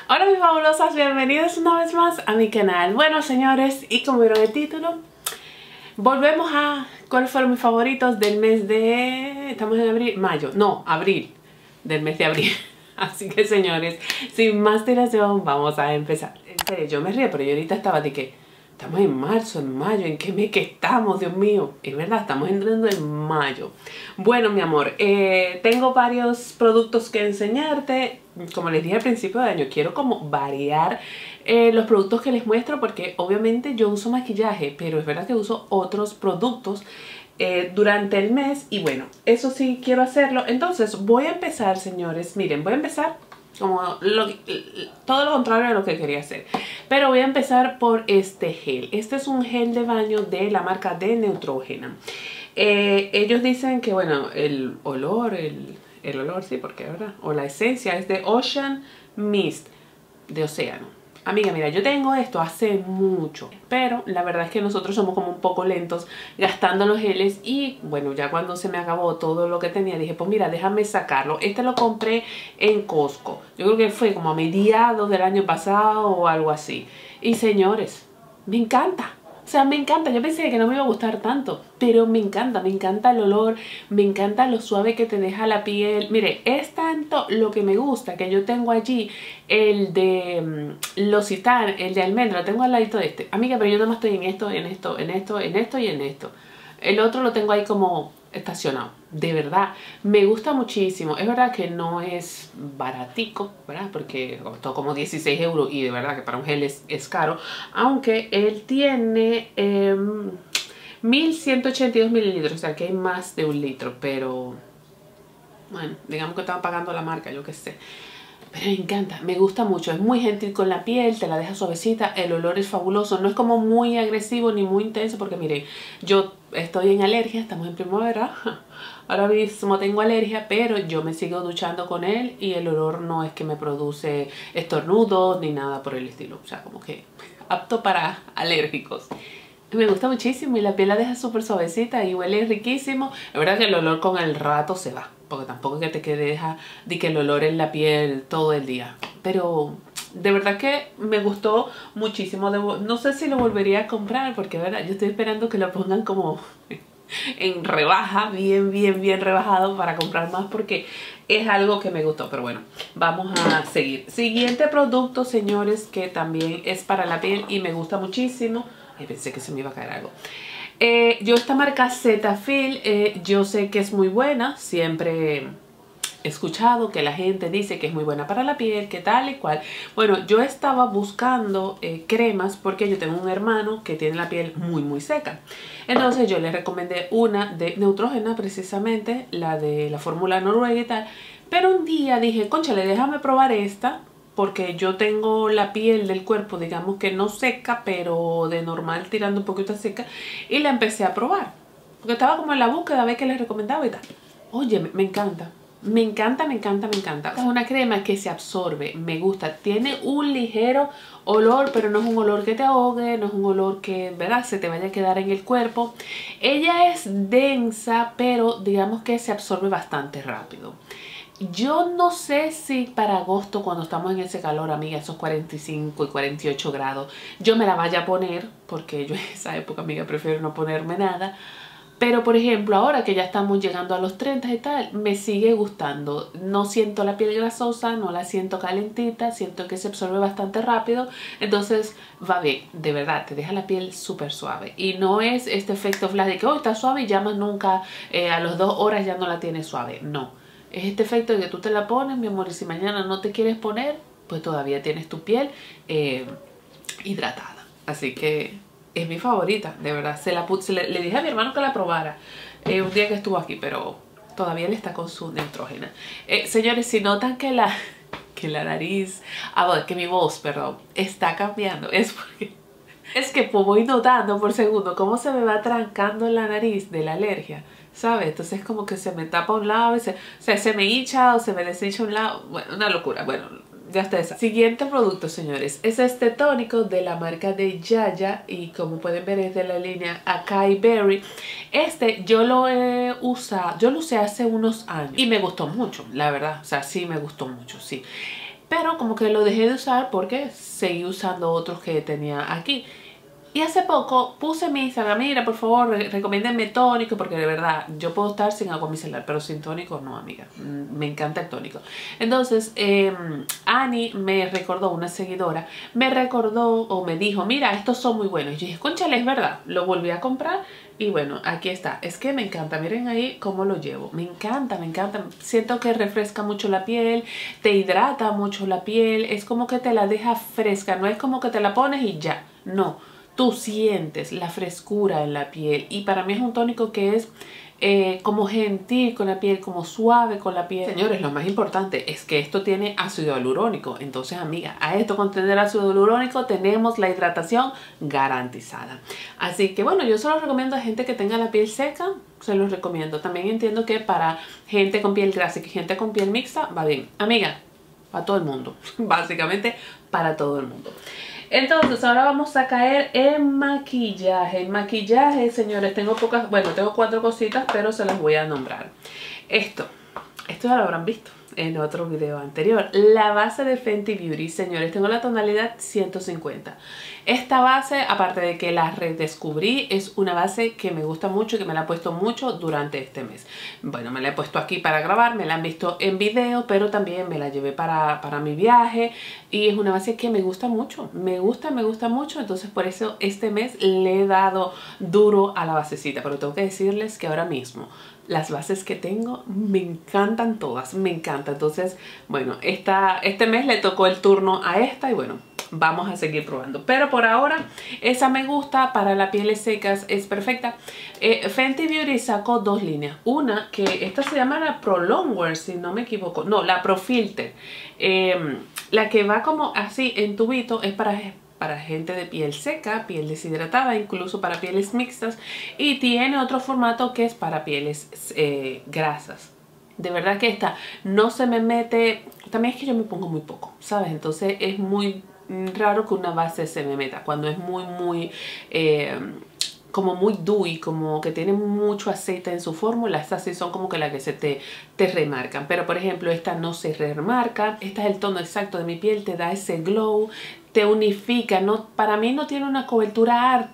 Hola mis fabulosas, bienvenidos una vez más a mi canal. Bueno señores, y como vieron el título, volvemos a cuáles fueron mis favoritos del mes de... Estamos en abril, mayo, no, abril, del mes de abril. Así que señores, sin más dilación, vamos a empezar. En serio, yo me río, pero yo ahorita estaba de que... Estamos en marzo, en mayo, ¿en qué mes que estamos? Dios mío, es verdad, estamos entrando en mayo. Bueno, mi amor, tengo varios productos que enseñarte. Como les dije al principio de año, quiero como variar los productos que les muestro porque obviamente yo uso maquillaje, pero es verdad que uso otros productos durante el mes y bueno, eso sí quiero hacerlo. Entonces voy a empezar, señores, miren, voy a empezar como todo lo contrario de lo que quería hacer. Pero voy a empezar por este gel. Este es un gel de baño de la marca de Neutrogena. Ellos dicen que, bueno, el olor, sí, porque verdad, o la esencia es de Ocean Mist, de océano. Amiga, mira, yo tengo esto hace mucho, pero la verdad es que nosotros somos como un poco lentos gastando los geles y bueno, ya cuando se me acabó todo lo que tenía, dije, pues mira, déjame sacarlo. Este lo compré en Costco. Yo creo que fue como a mediados del año pasado o algo así. Y señores, me encanta. O sea, me encanta. Yo pensé que no me iba a gustar tanto, pero me encanta el olor, me encanta lo suave que te deja la piel. Mire, es tanto lo que me gusta que yo tengo allí el de L'Occitane, el de almendra, lo tengo al ladito de este. Amiga, pero yo nada más estoy en esto, en esto, en esto, en esto y en esto. El otro lo tengo ahí como estacionado. De verdad, me gusta muchísimo. Es verdad que no es baratico, ¿verdad? Porque costó como 16 euros y de verdad que para un gel es caro. Aunque él tiene 1182 mililitros, o sea que hay más de un litro. Pero bueno, digamos que estaba pagando la marca, yo qué sé. Pero me encanta, me gusta mucho, es muy gentil con la piel, te la deja suavecita, el olor es fabuloso, no es como muy agresivo ni muy intenso porque miren, yo estoy en alergia, estamos en primavera, ahora mismo tengo alergia, pero yo me sigo duchando con él y el olor no es que me produce estornudos ni nada por el estilo, o sea, como que apto para alérgicos. Me gusta muchísimo y la piel la deja súper suavecita y huele riquísimo. La verdad que el olor con el rato se va, porque tampoco es que te quede deja de que el olor en la piel todo el día. Pero de verdad que me gustó muchísimo. No sé si lo volvería a comprar porque verdad yo estoy esperando que lo pongan como en rebaja, bien rebajado para comprar más porque es algo que me gustó. Pero bueno, vamos a seguir. Siguiente producto, señores, que también es para la piel y me gusta muchísimo. Ay, pensé que se me iba a caer algo. Yo esta marca Cetaphil, yo sé que es muy buena. Siempre he escuchado que la gente dice que es muy buena para la piel, que tal y cual. Bueno, yo estaba buscando cremas porque yo tengo un hermano que tiene la piel muy seca. Entonces yo le recomendé una de Neutrogena, precisamente, la de la fórmula Noruega y tal. Pero un día dije, cónchale, déjame probar esta. Porque yo tengo la piel del cuerpo, digamos que no seca, pero de normal tirando un poquito seca. Y la empecé a probar. Porque estaba como en la búsqueda a ver qué les recomendaba y tal. Oye, me encanta. Me encanta. Es una crema que se absorbe, me gusta. Tiene un ligero olor, pero no es un olor que te ahogue, no es un olor que, ¿verdad?, se te vaya a quedar en el cuerpo. Ella es densa, pero digamos que se absorbe bastante rápido. Yo no sé si para agosto, cuando estamos en ese calor, amiga, esos 45 y 48 grados, yo me la vaya a poner, porque yo en esa época, amiga, prefiero no ponerme nada. Pero, por ejemplo, ahora que ya estamos llegando a los 30 y tal, me sigue gustando. No siento la piel grasosa, no la siento calentita, siento que se absorbe bastante rápido. Entonces, va bien, de verdad, te deja la piel súper suave. Y no es este efecto flash de que, oh, está suave y ya más nunca, a las 2 horas ya no la tienes suave. No. Es este efecto de que tú te la pones, mi amor, y si mañana no te quieres poner, pues todavía tienes tu piel hidratada. Así que es mi favorita, de verdad. Le dije a mi hermano que la probara un día que estuvo aquí, pero todavía le está con su Neutrogena. Señores, si notan que la nariz, que mi voz, perdón, está cambiando, es que pues voy notando por segundo cómo se me va trancando la nariz de la alergia, ¿sabes? Entonces como que se me tapa un lado y se me hincha o se me deshincha un lado. Bueno, una locura. Bueno, ya está esa. Siguiente producto, señores, es este tónico de la marca de Yaya y como pueden ver es de la línea Acai Berry. Este yo lo he usado, yo lo usé hace unos años y me gustó mucho, la verdad. O sea, sí me gustó mucho, sí. pero como que lo dejé de usar porque seguí usando otros que tenía aquí. Y hace poco puse mi Instagram, mira, por favor, recomiéndenme tónico, porque de verdad, yo puedo estar sin agua micelar, pero sin tónico no, amiga. Me encanta el tónico. Entonces, Annie me recordó, una seguidora, me recordó o me dijo, mira, estos son muy buenos. Y yo dije, cónchale, es verdad. Lo volví a comprar y bueno, aquí está. Es que me encanta, miren ahí cómo lo llevo. Me encanta, me encanta. Siento que refresca mucho la piel, te hidrata mucho la piel, es como que te la deja fresca, no es como que te la pones y ya, no. Tú sientes la frescura en la piel y para mí es un tónico que es como gentil con la piel, como suave con la piel. Señores, lo más importante es que esto tiene ácido hialurónico. Entonces, amiga, a esto con tener ácido hialurónico tenemos la hidratación garantizada. Así que bueno, yo se los recomiendo a gente que tenga la piel seca, se los recomiendo. También entiendo que para gente con piel grasa y gente con piel mixta va bien. Amiga, para todo el mundo, básicamente para todo el mundo. Entonces ahora vamos a caer en maquillaje. En maquillaje, señores, tengo pocas, bueno, tengo 4 cositas, pero se las voy a nombrar. Esto ya lo habrán visto en otro video anterior. La base de Fenty Beauty, señores, tengo la tonalidad 150. Esta base, aparte de que la redescubrí, es una base que me gusta mucho y que me la he puesto mucho durante este mes. Bueno, me la he puesto aquí para grabar, me la han visto en video, pero también me la llevé para mi viaje y es una base que me gusta mucho. Me gusta mucho, entonces por eso este mes le he dado duro a la basecita, pero tengo que decirles que ahora mismo las bases que tengo me encantan todas, me encanta. Entonces, bueno, este mes le tocó el turno a esta y bueno, vamos a seguir probando. Pero por ahora, esa me gusta, para las pieles secas es perfecta. Fenty Beauty sacó 2 líneas. Una que esta se llama la Pro Longwear, si no me equivoco. No, la Pro Filter. La que va como así en tubito es para gente de piel seca, piel deshidratada, incluso para pieles mixtas, y tiene otro formato que es para pieles grasas. De verdad que esta no se me mete, también es que yo me pongo muy poco, ¿sabes? Entonces es muy raro que una base se me meta, cuando es muy como muy dewy, como que tiene mucho aceite en su fórmula. Estas sí son como que las que se te remarcan, pero por ejemplo esta no se remarca. Esta es el tono exacto de mi piel, te da ese glow, te unifica. No, para mí no tiene una cobertura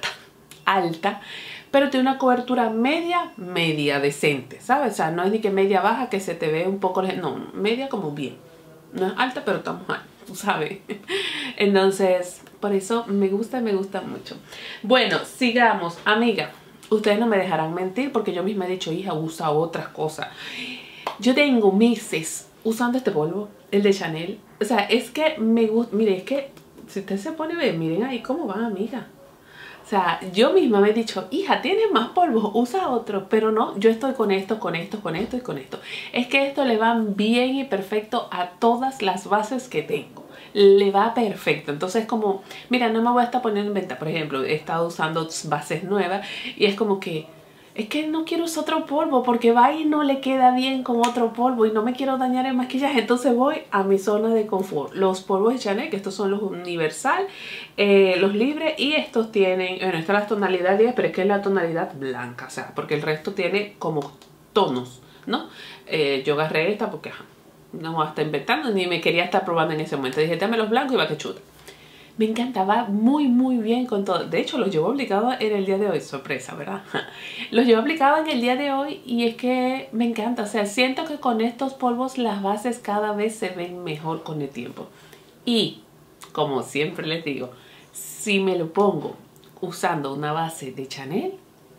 alta, pero tiene una cobertura media decente, ¿sabes? O sea, no es ni que media baja que se te ve un poco, no, media como bien. No es alta, pero estamos mal, tú sabes. Entonces, por eso me gusta mucho. Bueno, sigamos. Amiga, ustedes no me dejarán mentir porque yo misma he dicho, hija, usa otras cosas. Yo tengo meses usando este polvo, el de Chanel. O sea, es que me gusta. Mire, es que si usted se pone a ver, miren ahí cómo va, amiga. O sea, yo misma me he dicho, hija, tienes más polvo, usa otro. Pero no, yo estoy con esto, con esto, con esto y con esto. Es que esto le va bien y perfecto a todas las bases que tengo. Le va perfecto. Entonces como, mira, no me voy a estar poniendo en venta. Por ejemplo, he estado usando bases nuevas y es como que, es que no quiero usar otro polvo porque va y no le queda bien con otro polvo y no me quiero dañar el maquillaje. Entonces voy a mi zona de confort. Los polvos de Chanel, que estos son los universal, los libres, y estos tienen, bueno, esta es la tonalidad 10, pero es que es la tonalidad blanca, o sea, porque el resto tiene como tonos, ¿no? Yo agarré esta porque no voy a estar inventando ni me quería estar probando en ese momento. Dije, dame los blancos y va que chuta. Me encanta, va muy bien con todo. De hecho, los llevo aplicados en el día de hoy. Sorpresa, ¿verdad? Los llevo aplicados en el día de hoy y es que me encanta. O sea, siento que con estos polvos las bases cada vez se ven mejor con el tiempo. Y, como siempre les digo, si me lo pongo usando una base de Chanel,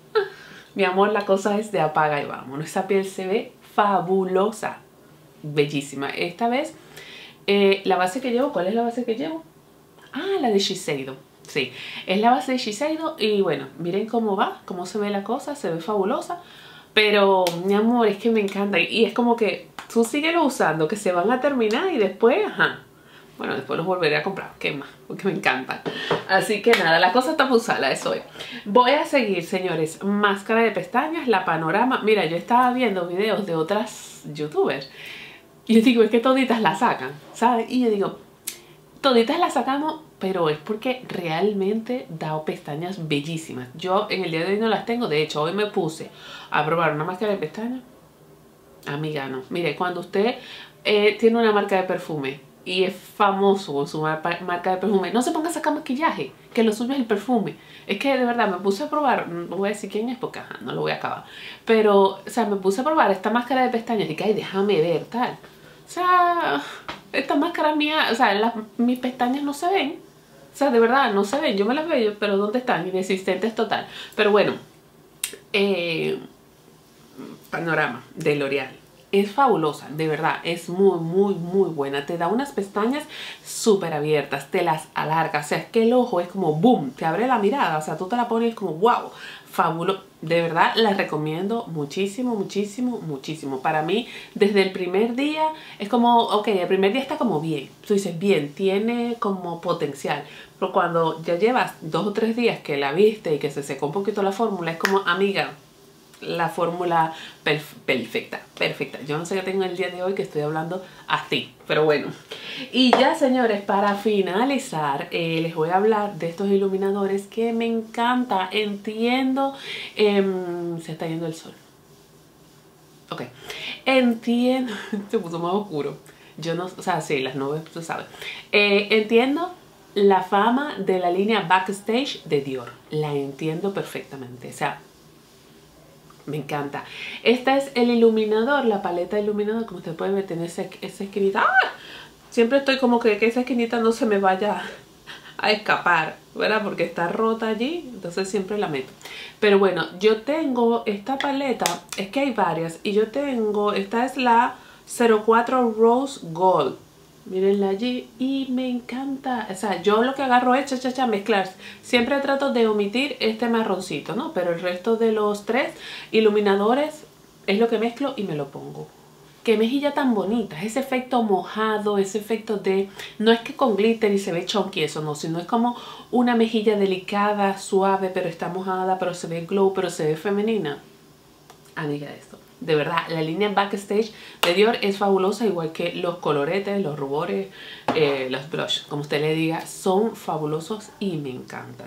mi amor, la cosa es de apaga y vámonos. Esa piel se ve fabulosa. Bellísima. Esta vez, la base que llevo, ¿cuál es la base que llevo? Ah, la de Shiseido. Sí, es la base de Shiseido y bueno, miren cómo va, cómo se ve la cosa, se ve fabulosa. Pero, mi amor, es que me encanta y es como que tú síguelo usando, que se van a terminar y después, bueno, después los volveré a comprar, ¿qué más? Porque me encantan. Así que nada, la cosa está usada, eso es. Voy a seguir, señores, máscara de pestañas, la Panorama. Mira, yo estaba viendo videos de otras youtubers y yo digo, es que toditas la sacan, ¿sabes? Y yo digo, toditas las sacamos, pero es porque realmente da pestañas bellísimas. Yo en el día de hoy no las tengo. De hecho, hoy me puse a probar una máscara de pestañas. Amiga, no. Mire, cuando usted tiene una marca de perfume y es famoso con su marca de perfume. No se ponga a sacar maquillaje, que lo suyo es el perfume. Es que de verdad me puse a probar, no voy a decir quién es porque ajá, no lo voy a acabar. Pero, o sea, me puse a probar esta máscara de pestañas y que, ay, déjame ver, tal. O sea, esta máscara mía, o sea, mis pestañas no se ven. O sea, de verdad, no se ven. Yo me las veo, pero ¿dónde están? Inexistentes total. Pero bueno, panorama de L'Oreal. Es fabulosa, de verdad, es muy, muy, muy buena. Te da unas pestañas súper abiertas, te las alarga. O sea, es que el ojo es como boom, te abre la mirada. O sea, tú te la pones como wow, fabuloso. De verdad, la recomiendo muchísimo, muchísimo, muchísimo. Para mí, desde el primer día, es como, ok, el primer día está como bien. Tú dices, bien, tiene como potencial. Pero cuando ya llevas 2 o 3 días que la viste y que se secó un poquito la fórmula, es como, amiga, la fórmula perfecta. Yo no sé qué tengo el día de hoy que estoy hablando así, pero bueno. Y ya, señores, para finalizar, les voy a hablar de estos iluminadores que me encanta. Entiendo, se está yendo el sol. Ok, entiendo, se puso más oscuro. Yo no, o sea, sí, las nubes, tú sabes. Entiendo la fama de la línea Backstage de Dior. La entiendo perfectamente, o sea, me encanta. Esta es el iluminador, la paleta de iluminador. Como ustedes pueden ver, tiene esa esquinita. ¡Ah! Siempre estoy como que esa esquinita no se me vaya a escapar, ¿verdad? Porque está rota allí, entonces siempre la meto. Pero bueno, yo tengo esta paleta, es que hay varias, y yo tengo, esta es la 04 Rose Gold. Mírenla allí y me encanta. O sea, yo lo que agarro es mezclar. Siempre trato de omitir este marroncito, ¿no? Pero el resto de los 3 iluminadores es lo que mezclo y me lo pongo. Qué mejilla tan bonita. Ese efecto mojado, ese efecto de... No es que con glitter y se ve chunky eso, no. Sino es como una mejilla delicada, suave, pero está mojada, pero se ve glow, pero se ve femenina. Amiga, esto. De verdad, la línea Backstage de Dior es fabulosa, igual que los coloretes, los rubores, los blush, como usted le diga, son fabulosos y me encantan.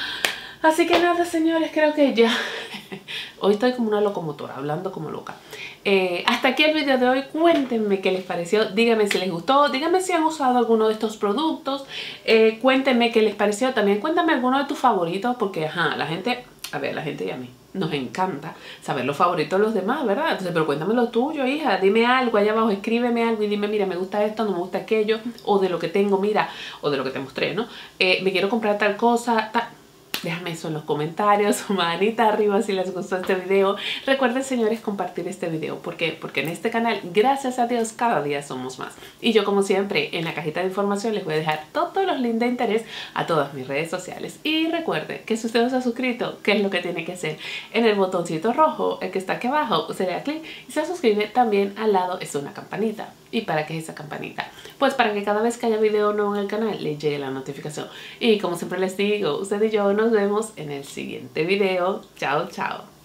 Así que nada, señores, creo que ya... Hoy estoy como una locomotora, hablando como loca. Hasta aquí el video de hoy. Cuéntenme qué les pareció. Díganme si les gustó. Díganme si han usado alguno de estos productos. Cuéntenme qué les pareció. También cuéntame alguno de tus favoritos, porque ajá, la gente... A ver, la gente y a mí nos encanta saber los favoritos de los demás, ¿verdad? Entonces, pero cuéntame lo tuyo, hija. Dime algo allá abajo, escríbeme algo y dime, mira, me gusta esto, no me gusta aquello, o de lo que tengo, mira, o de lo que te mostré, ¿no? Me quiero comprar tal cosa, tal. Déjame eso en los comentarios, manita arriba si les gustó este video. Recuerden, señores, compartir este video. ¿Por qué? Porque en este canal, gracias a Dios, cada día somos más. Y yo, como siempre, en la cajita de información les voy a dejar todos los links de interés a todas mis redes sociales. Y recuerde que si usted no se ha suscrito, ¿qué es lo que tiene que hacer? En el botoncito rojo, el que está aquí abajo, usted le da clic y se suscribe. También al lado es una campanita. ¿Y para qué es esa campanita? Pues para que cada vez que haya video nuevo en el canal le llegue la notificación. Y como siempre les digo, usted y yo nos vemos en el siguiente video. Chao, chao.